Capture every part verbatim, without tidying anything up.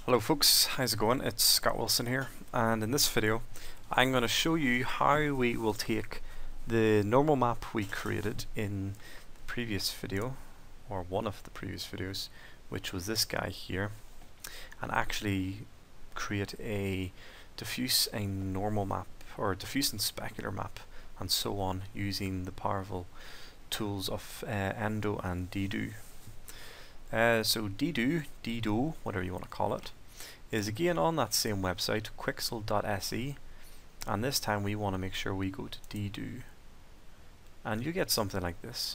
Hello folks, how's it going? It's Scott Wilson here, and in this video I'm going to show you how we will take the normal map we created in the previous video, or one of the previous videos, which was this guy here, and actually create a diffuse a normal map, or diffuse and specular map, and so on, using the powerful tools of uh, dDo and dDo. Uh, so dDo, dDo, whatever you want to call it, is again on that same website, quixel dot S E, and this time we want to make sure we go to dDo, and you get something like this.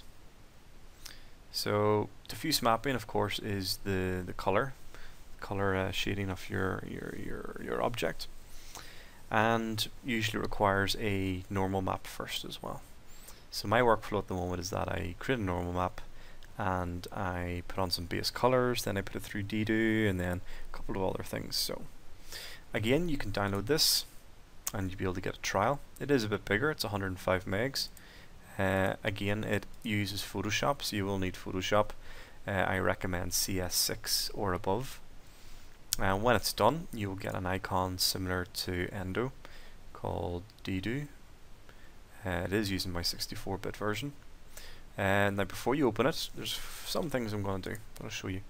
So diffuse mapping, of course, is the the color, color uh, shading of your your your your object, and usually requires a normal map first as well. So my workflow at the moment is that I create a normal map, and I put on some base colors, then I put it through dDo, and then a couple of other things. So again, you can download this and you'll be able to get a trial. It is a bit bigger, it's one hundred five megs. Uh, again, it uses Photoshop, so you will need Photoshop. Uh, I recommend C S six or above. And when it's done, you will get an icon similar to dDo called dDo. Uh, it is using my sixty-four bit version. And now before you open it, there's some things I'm going to do. I'll show you.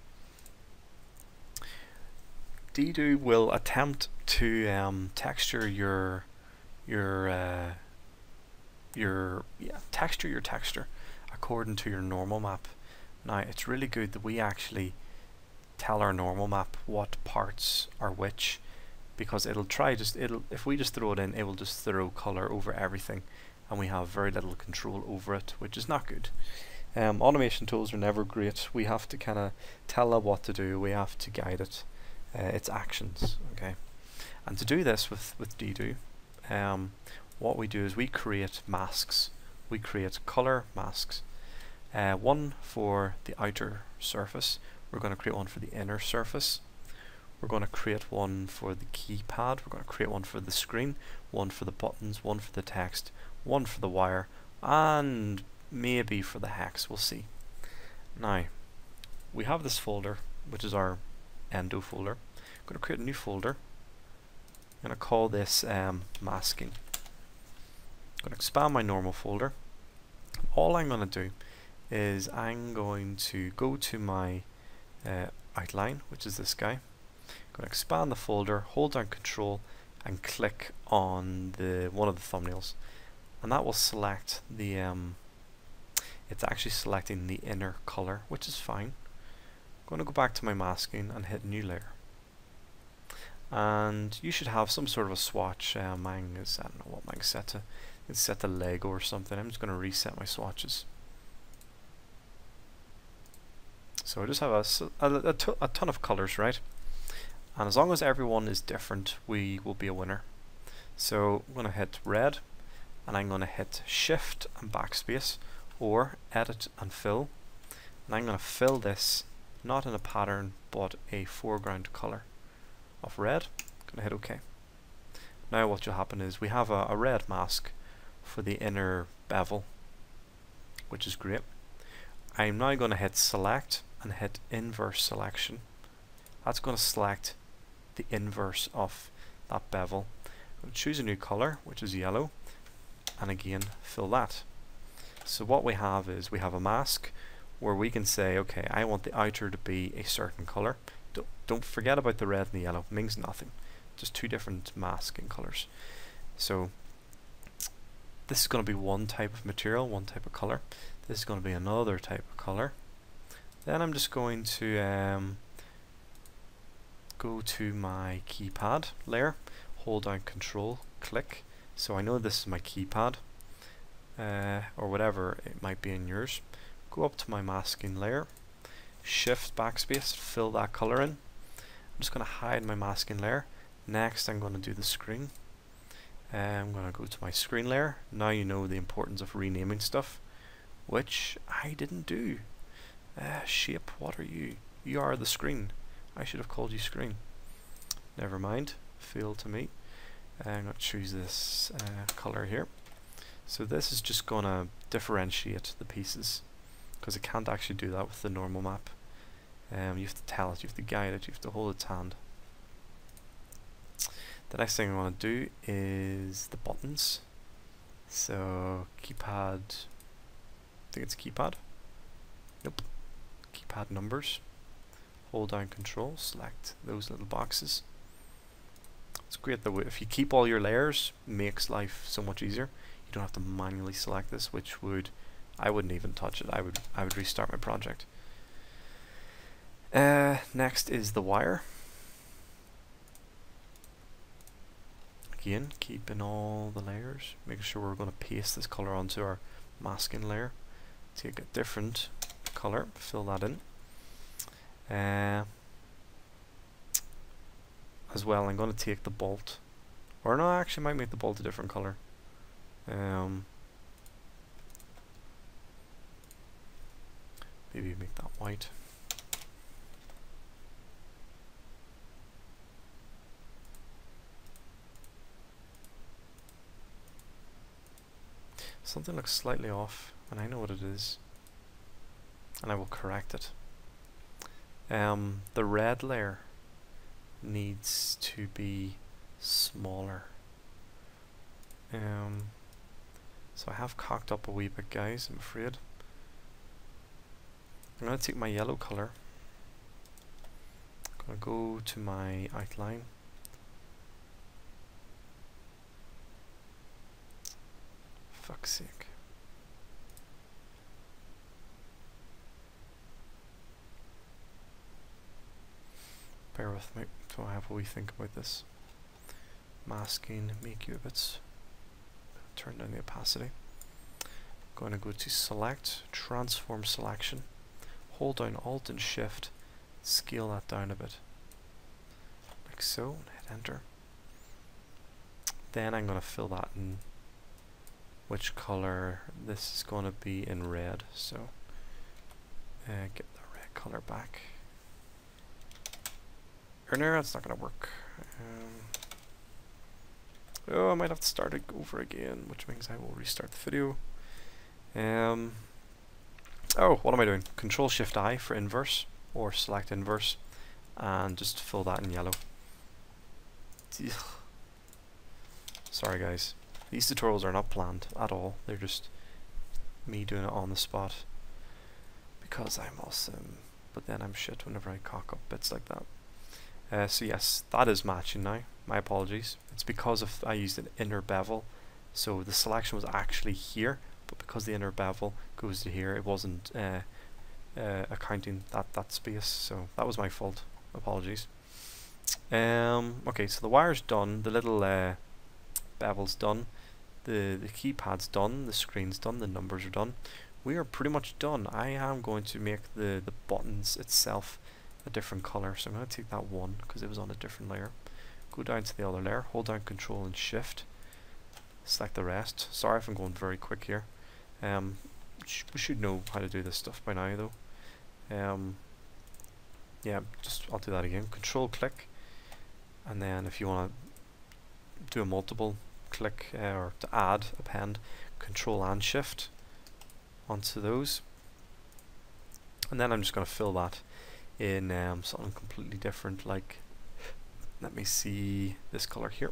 dDo will attempt to um, texture your your uh, your yeah texture your texture according to your normal map. Now it's really good that we actually tell our normal map what parts are which, because it'll try just it'll if we just throw it in, it will just throw color over everything, and we have very little control over it, which is not good. Um, automation tools are never great. We have to kind of tell it what to do. We have to guide it, uh, its actions. Okay, and to do this with with dDo, um, what we do is we create masks. We create color masks. Uh, one for the outer surface. We're going to create one for the inner surface. We're going to create one for the keypad. We're going to create one for the screen, one for the buttons, one for the text, one for the wire, and maybe for the hex. We'll see. Now we have this folder, which is our dDo folder. I'm going to create a new folder. I'm going to call this um, masking. I'm going to expand my normal folder. All I'm going to do is I'm going to go to my uh, outline, which is this guy. I'm going to expand the folder, hold down Control, and click on the one of the thumbnails, and that will select the um, it's actually selecting the inner color, which is fine. I'm going to go back to my masking and hit new layer, and you should have some sort of a swatch. Uh, mine is, I don't know what mine's set to. It's set to Lego or something. I'm just going to reset my swatches. So I just have a, a, a, a ton of colors, right? And as long as everyone is different, we will be a winner. So I'm going to hit red, and I'm going to hit shift and backspace, or edit and fill, and I'm going to fill this not in a pattern but a foreground color of red. I'm going to hit OK. Now what will happen is we have a, a red mask for the inner bevel, which is great. I'm now going to hit select and hit inverse selection. That's going to select the inverse of that bevel. I'm going to choose a new color, which is yellow, and again fill that. So what we have is we have a mask where we can say, okay, I want the outer to be a certain color. Don't, don't forget about the red and the yellow. It means nothing. Just two different masking colors. So this is going to be one type of material, one type of color. This is going to be another type of color. Then I'm just going to um, go to my keypad layer, hold down Control, click. So I know this is my keypad, uh, or whatever it might be in yours. Go up to my masking layer, shift backspace, fill that color in. I'm just going to hide my masking layer. Next I'm going to do the screen. Uh, I'm going to go to my screen layer. Now you know the importance of renaming stuff, which I didn't do. Uh, shape, what are you? You are the screen. I should have called you screen. Never mind, failed to me. Uh, I'm going to choose this uh, color here. So this is just going to differentiate the pieces, because it can't actually do that with the normal map. Um, you have to tell it, you have to guide it, you have to hold its hand. The next thing I want to do is the buttons. So keypad, I think it's keypad. Nope. Keypad numbers. Hold down control, select those little boxes. It's great that if you keep all your layers, it makes life so much easier. You don't have to manually select this, which would, I wouldn't even touch it. I would, I would restart my project. Uh, next is the wire. Again, keeping all the layers, making sure we're going to paste this color onto our masking layer. Take a different color, fill that in. Uh, as well, I'm going to take the bolt, or no, I actually might make the bolt a different color. Um, maybe make that white. Something looks slightly off, and I know what it is, and I will correct it. Um, the red layer needs to be smaller. Um, so I have cocked up a wee bit, guys, I'm afraid. I'm going to take my yellow color. I'm going to go to my outline. Fuck's sake. Bear with me, so I have a wee think about this. Masking, make you a bit, turn down the opacity. Going to go to select, transform selection, hold down Alt and Shift, scale that down a bit, like so, and hit enter. Then I'm going to fill that in. Which color? This is going to be in red, so uh, get the red color back. Or no, that's not going to work. Um, oh, I might have to start it over again, which means I will restart the video. Um, oh, what am I doing? Control Shift I for inverse, or select inverse, and just fill that in yellow. Ugh. Sorry guys, these tutorials are not planned at all. They're just me doing it on the spot because I'm awesome, but then I'm shit whenever I cock up bits like that. Uh, so yes, that is matching now. My apologies. It's because of I used an inner bevel, so the selection was actually here, but because the inner bevel goes to here, it wasn't uh, uh, accounting that that space. So that was my fault. Apologies. Um, okay, so the wire's done. The little uh, bevel's done. The the keypad's done. The screen's done. The numbers are done. We are pretty much done. I am going to make the the buttons itself a different color, so I'm going to take that one because it was on a different layer. Go down to the other layer, hold down Control and Shift, select the rest. Sorry if I'm going very quick here. Um, sh we should know how to do this stuff by now though. Um, yeah, just I'll do that again. Control click, and then if you want to do a multiple click uh, or to add, append, Control and Shift onto those, and then I'm just going to fill that in um, something completely different, like, let me see, this color here.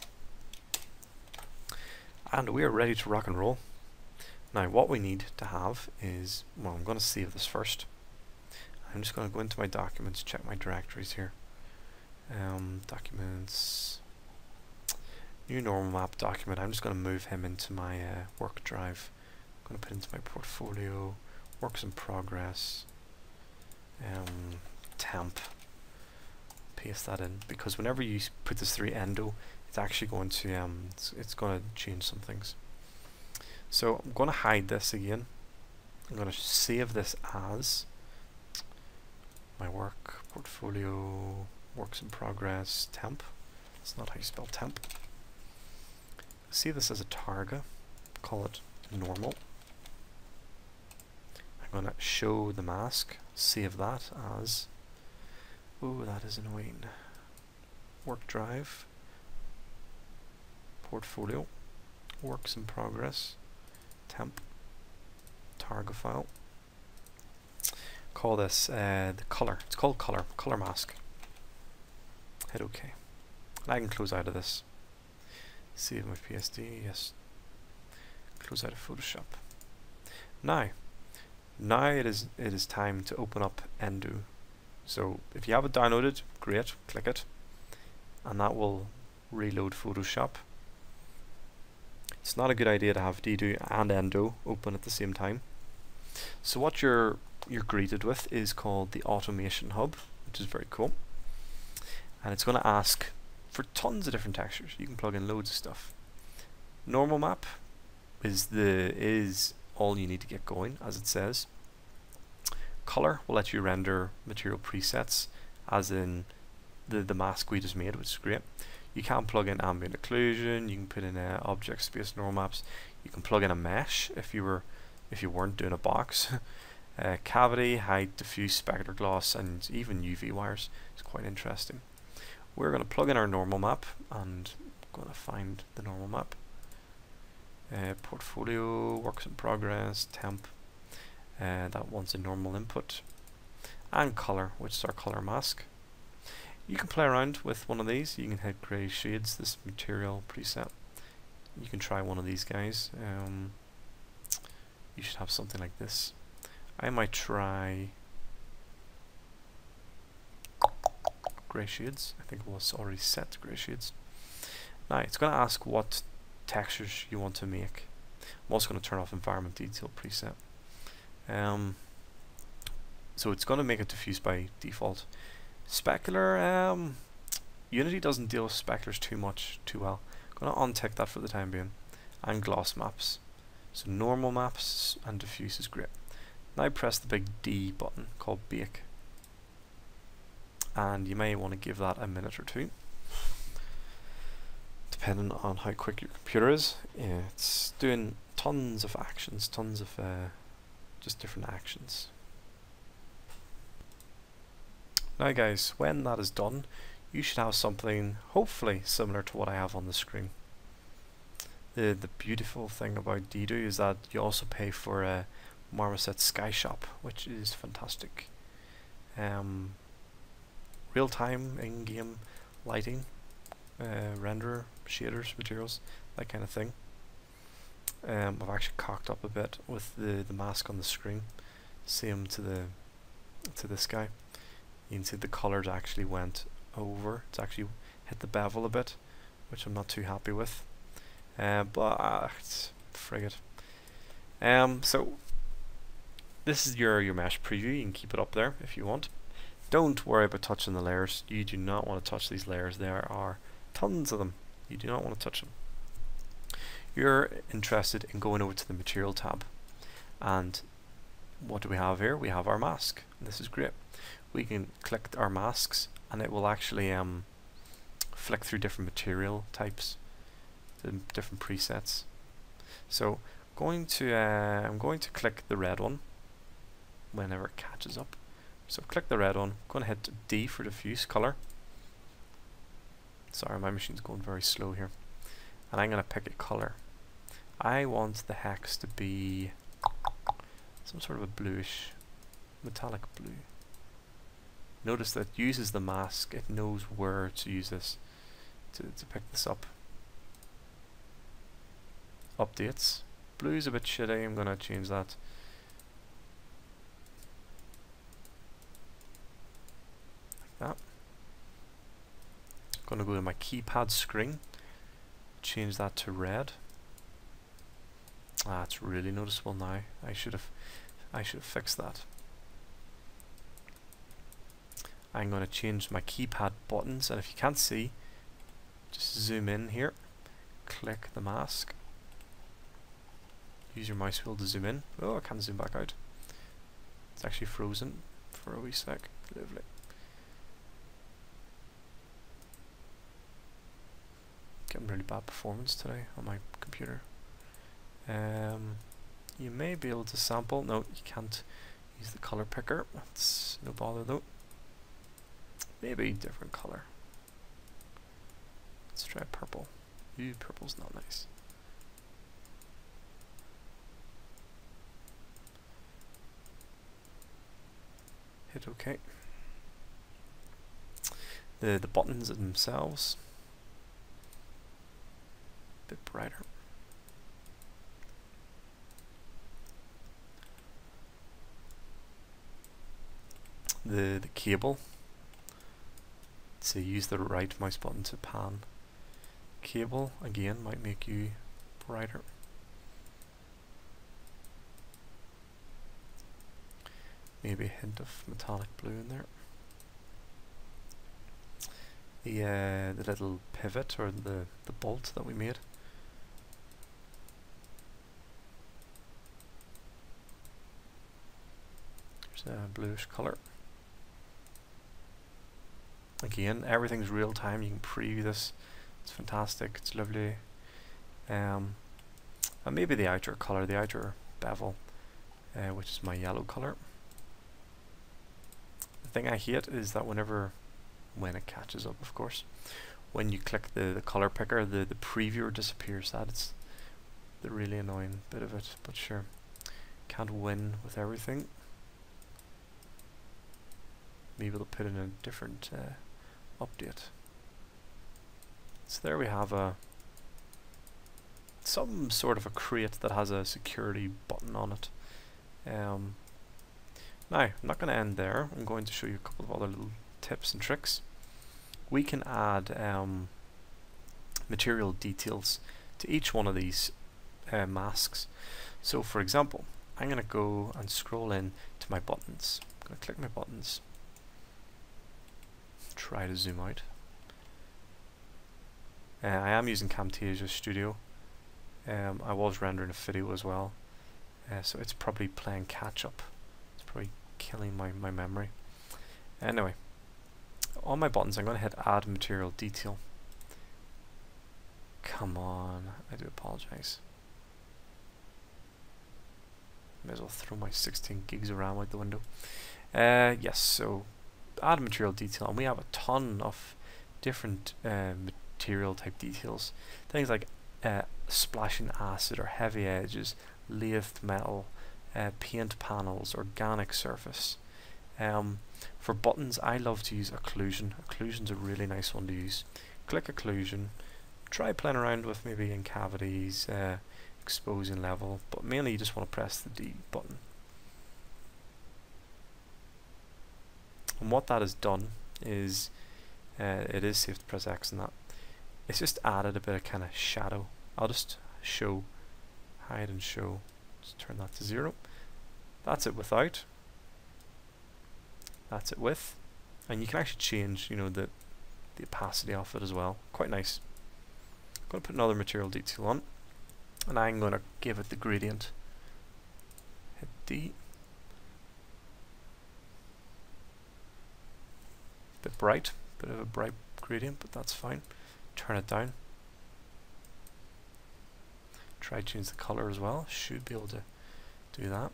And we are ready to rock and roll. Now what we need to have is, well, I'm going to save this first. I'm just going to go into my documents, check my directories here. Um, documents, new normal map document. I'm just going to move him into my uh, work drive. I'm going to put into my portfolio, works in progress. Um, temp, paste that in, because whenever you put this through endo, it's actually going to um, it's, it's going to change some things. So I'm going to hide this again. I'm going to save this as my work portfolio, works in progress, temp. That's not how you spell temp. Save this as a target. Call it normal. I'm going to show the mask. Save that as, oh, that is annoying. Work drive, portfolio, works in progress, temp, target file. Call this uh, the color. It's called color, color mask. Hit OK. And I can close out of this. Save my P S D, yes. Close out of Photoshop. Now, now it is it is time to open up dDo. So if you have it downloaded, great, click it, and that will reload Photoshop. It's not a good idea to have dDo and dDo open at the same time. So what you're you're greeted with is called the Automation Hub, which is very cool. And it's going to ask for tons of different textures. You can plug in loads of stuff. Normal map is the is all you need to get going, as it says. Color will let you render material presets, as in the the mask we just made, which is great. You can plug in ambient occlusion. You can put in uh, object space normal maps. You can plug in a mesh if you were if you weren't doing a box. uh, cavity, height, diffuse, specular gloss, and even U V wires. It's quite interesting. We're going to plug in our normal map, and I'm going to find the normal map. Uh, portfolio, works in progress, temp. Uh, that wants a normal input, and color, which is our color mask. You can play around with one of these. You can hit grey shades, this material preset. You can try one of these guys. Um, you should have something like this. I might try grey shades. I think it was already set to grey shades. Now it's going to ask what textures you want to make. I'm also going to turn off environment detail preset. Um, so it's going to make it diffuse by default. Specular, um, Unity doesn't deal with speculars too much, too well. I'm going to untick that for the time being. And gloss maps. So normal maps and diffuse is great. Now press the big D button called bake. And you may want to give that a minute or two, depending on how quick your computer is. Yeah, it's doing tons of actions, tons of uh, just different actions. Now guys, when that is done, you should have something hopefully similar to what I have on the screen. The the beautiful thing about dDo is that you also pay for a Marmoset Sky Shop, which is fantastic. Um, real-time in-game lighting, uh, render, shaders, materials, that kind of thing. Um, I've actually cocked up a bit with the the mask on the screen. Same to the to this guy. You can see the colors actually went over. It's actually hit the bevel a bit, which I'm not too happy with. Uh, but uh, it's frigate. Um, so this is your your mesh preview. You can keep it up there if you want. Don't worry about touching the layers. You do not want to touch these layers. There are tons of them. You do not want to touch them. You're interested in going over to the material tab, and what do we have here? We have our mask. This is great. We can click our masks, and it will actually um, flick through different material types, the different presets. So going to uh, I'm going to click the red one whenever it catches up. So click the red one. I'm going to hit D for diffuse color. Sorry, my machine's going very slow here. And I'm going to pick a color. I want the hex to be some sort of a bluish, metallic blue. Notice that it uses the mask. It knows where to use this to, to pick this up. Updates. Blue's a bit shitty. I'm going to change that. Like that. I'm going to go to my keypad screen. Change that to red. Ah, it's really noticeable now. I should have, I should have fixed that. I'm going to change my keypad buttons, and if you can't see, just zoom in here, click the mask, use your mouse wheel to zoom in. Oh, I can't zoom back out. It's actually frozen for a wee sec. Lovely. Getting really bad performance today on my computer. Um, you may be able to sample. No, you can't use the color picker. That's no bother though. Maybe different color. Let's try purple. Ooh, purple's not nice. Hit OK. The the buttons themselves. bit brighter. The, the cable, so use the right mouse button to pan. Cable, again, might make you brighter. Maybe a hint of metallic blue in there. The, uh, the little pivot, or the, the bolt that we made. There's a bluish colour. Again, everything's real time, you can preview this. It's fantastic, it's lovely. Um, and maybe the outer colour, the outer bevel, uh, which is my yellow colour. The thing I hate is that whenever, when it catches up of course, when you click the, the colour picker, the, the previewer disappears. That's the really annoying bit of it, but sure, can't win with everything. Maybe they'll put in a different uh, update. So there we have a some sort of a crate that has a security button on it. Um, now, I'm not going to end there. I'm going to show you a couple of other little tips and tricks. We can add um, material details to each one of these uh, masks. So for example, I'm going to go and scroll in to my buttons. I'm going to click my buttons. Try to zoom out. Uh, I am using Camtasia Studio. Um, I was rendering a video as well, uh, so it's probably playing catch up. It's probably killing my, my memory. Anyway, on my buttons I'm going to hit add material detail. Come on, I do apologize. May as well throw my sixteen gigs of RAM out the window. Uh, yes, so add material detail, and we have a ton of different uh, material type details. Things like uh, splashing acid or heavy edges, lathed metal, uh, paint panels, organic surface. Um, for buttons, I love to use occlusion. Occlusion's a really nice one to use. Click occlusion, try playing around with maybe in cavities, uh, exposing level, but mainly you just want to press the D button. And what that has done is, uh, it is safe to press X and that, it's just added a bit of kind of shadow. I'll just show, hide and show, just turn that to zero. That's it without, that's it with, and you can actually change, you know, the, the opacity of it as well. Quite nice. I'm going to put another material detail on, and I'm going to give it the gradient. Hit D. Bit bright, bit of a bright gradient, but that's fine. Turn it down. Try to change the color as well. Should be able to do that.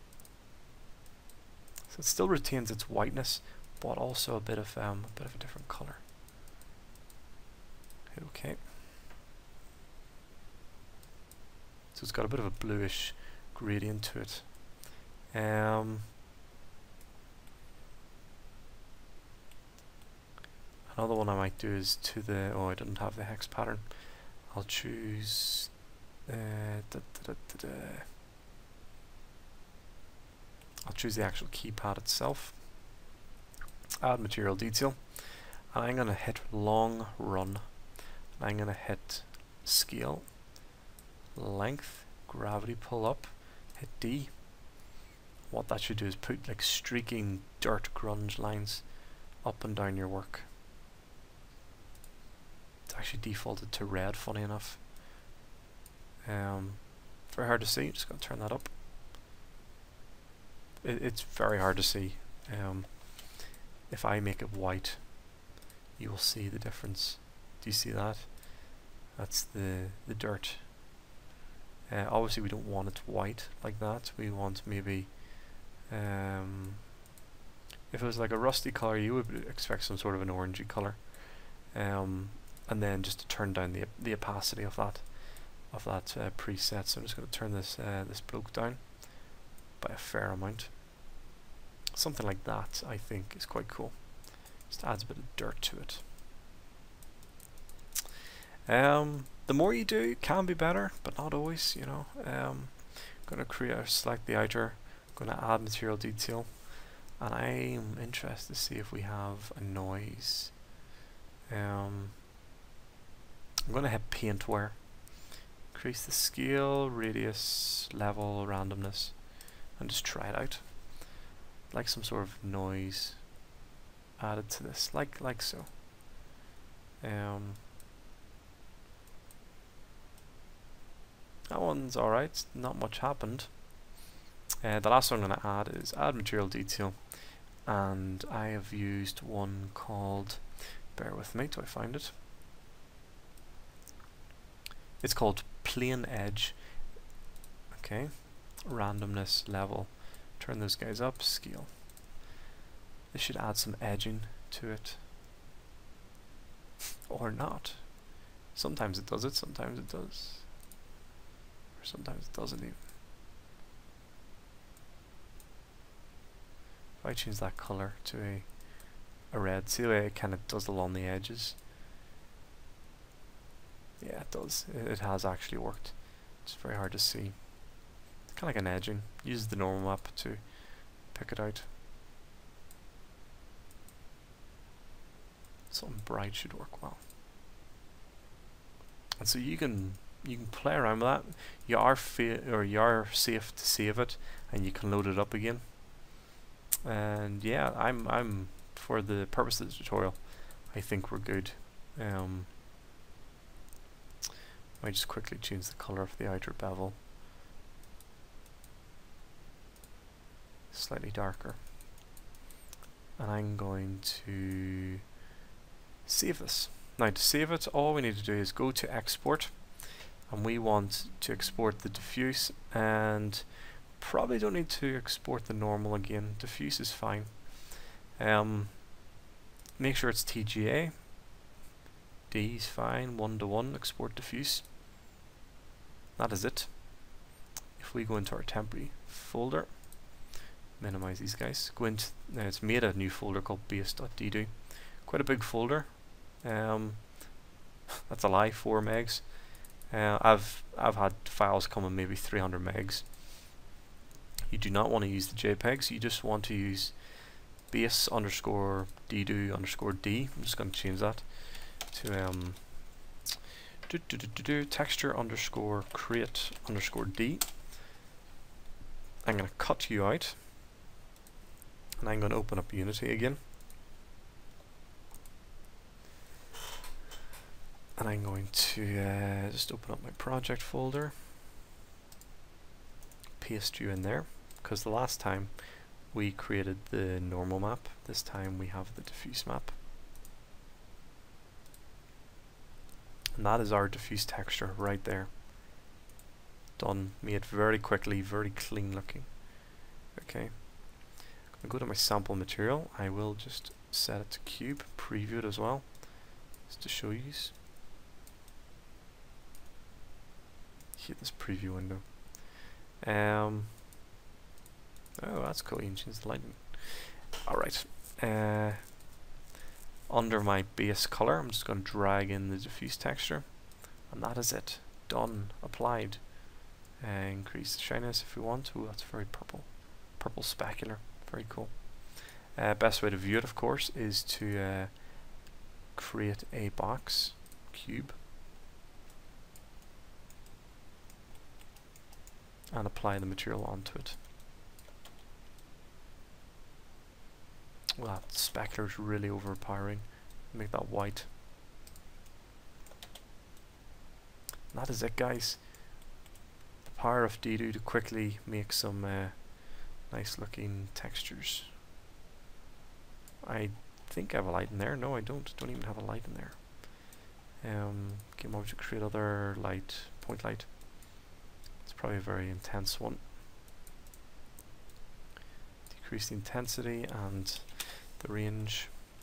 So it still retains its whiteness, but also a bit of um, a bit of a different color. Hit OK. So it's got a bit of a bluish gradient to it. Um, Another one I might do is to the, oh I didn't have the hex pattern. I'll choose, uh, da, da, da, da, da. I'll choose the actual keypad itself. Add material detail. And I'm going to hit long run. I'm going to hit scale, length, gravity pull up, hit D. What that should do is put like streaking dirt grunge lines up and down your work. It's actually defaulted to red, funny enough. Um, very hard to see, just going to turn that up. It, it's very hard to see. Um, if I make it white, you will see the difference. Do you see that? That's the, the dirt. Uh, obviously we don't want it white like that. We want maybe, um, if it was like a rusty colour, you would expect some sort of an orangey colour. Um, and then just to turn down the the opacity of that of that uh, preset. So I'm just going to turn this uh, this bloke down by a fair amount. Something like that I think is quite cool. Just adds a bit of dirt to it. Um, the more you do can be better, but not always, you know. Um, going to create, select the outer, going to add material detail, and I'm interested to see if we have a noise. Um, I'm going to hit paint where, increase the scale, radius, level, randomness, and just try it out. Like some sort of noise added to this, like like so. Um, that one's alright, not much happened. Uh, the last one I'm going to add is add material detail, and I have used one called, bear with me till I find it. It's called plane edge. Okay, randomness, level, turn those guys up, scale. This should add some edging to it. Or not. Sometimes it does it, sometimes it does. Or sometimes it doesn't even. If I change that color to a, a red, see the way it kind of does along the edges? Yeah, it does. It, it has actually worked. It's very hard to see. Kind of like an edging. Use the normal map to pick it out. Something bright should work well. And so you can you can play around with that. You are fa or you are safe to save it, and you can load it up again. And yeah, I'm I'm for the purpose of the tutorial, I think we're good. Um, I just quickly change the color of the outer bevel, slightly darker, and I'm going to save this. Now to save it, all we need to do is go to export, and we want to export the diffuse, and probably don't need to export the normal again. Diffuse is fine. Um, make sure it's T G A. D is fine, one to one, export diffuse. That is it. If we go into our temporary folder, minimize these guys, go into, now it's made a new folder called base.ddo. Quite a big folder. Um, that's a lie, four megs. Uh, I've I've had files come in maybe three hundred megs. You do not want to use the JPEGs. You just want to use base underscore ddo underscore d. I'm just going to change that to um do, do, do, do, do, texture underscore create underscore d. I'm going to cut you out, and I'm going to open up Unity again. And I'm going to uh, just open up my project folder, paste you in there, because the last time we created the normal map, this time we have the diffuse map. And that is our diffuse texture right there. Done, made very quickly, very clean looking. Okay, I'm going to go to my sample material. I will just set it to cube, preview it as well, just to show you. Hit this preview window. Um, oh, that's cool. You can change the lighting. Alright. Uh, under my base color, I'm just going to drag in the diffuse texture, and that is it. Done. Applied. Uh, increase the shyness if we want to. That's very purple. Purple specular. Very cool. Uh, best way to view it, of course, is to uh, create a box, cube, and apply the material onto it. Well, that specular is really overpowering. Make that white. And that is it, guys. The power of dDo to quickly make some uh, nice looking textures. I think I have a light in there. No, I don't. Don't even have a light in there. Um, game object, create other light, point light. It's probably a very intense one. Decrease the intensity and the range.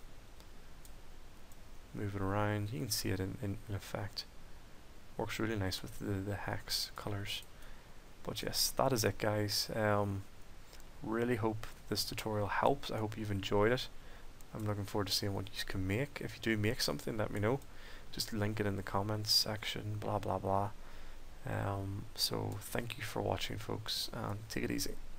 Move it around. You can see it in, in, in effect. Works really nice with the, the hex colors. But yes, that is it, guys. Um, really hope this tutorial helps. I hope you've enjoyed it. I'm looking forward to seeing what you can make. If you do make something, let me know. just link it in the comments section, blah blah blah. Um, so thank you for watching, folks, and take it easy.